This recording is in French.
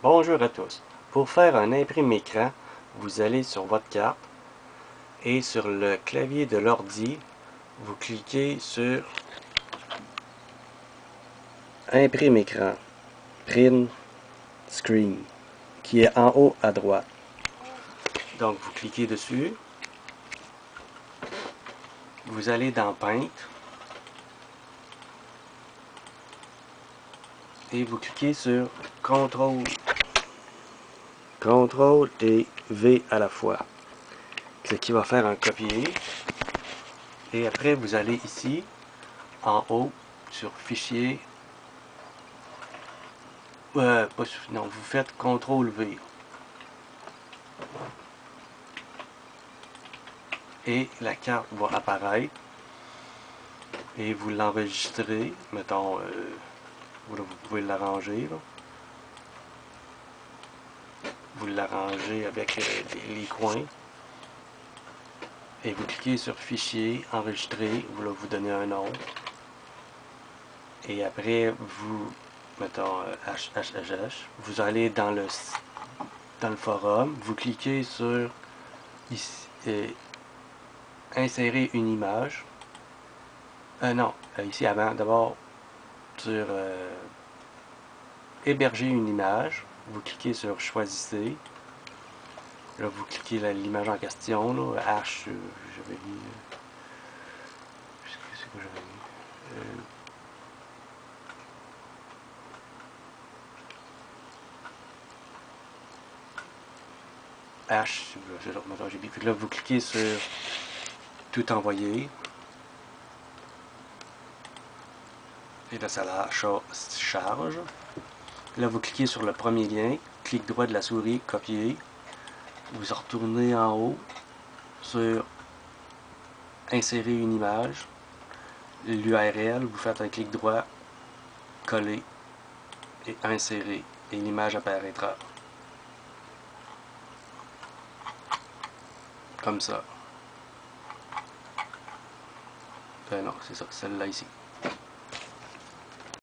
Bonjour à tous. Pour faire un imprime écran, vous allez sur votre carte et sur le clavier de l'ordi, vous cliquez sur imprime écran, print screen, qui est en haut à droite. Donc vous cliquez dessus, vous allez dans Paint et vous cliquez sur CTRL et V à la fois, ce qui va faire un copier. Et après vous allez ici en haut sur Fichier, non, vous faites CTRL V et la carte va apparaître et vous l'enregistrez, mettons, vous pouvez l'arranger, vous l'arrangez avec les coins et vous cliquez sur Fichier, Enregistrer, vous donnez un nom et après vous, mettons HHHH, vous allez dans le forum, vous cliquez sur ici, insérer une image. Non, ici avant, d'abord sur héberger une image, vous cliquez sur choisissez. Là, vous cliquez l'image en question, là, H, j'avais mis. C'est quoi j'avais mis? H, c'est là, maintenant j'ai mis. Puis là, vous cliquez sur tout envoyer. Et là, ça la charge. Là, vous cliquez sur le premier lien, clic droit de la souris, copier. Vous retournez en haut sur insérer une image. L'URL, vous faites un clic droit, coller et insérer. Et l'image apparaîtra. Comme ça. Non, c'est ça, celle-là ici.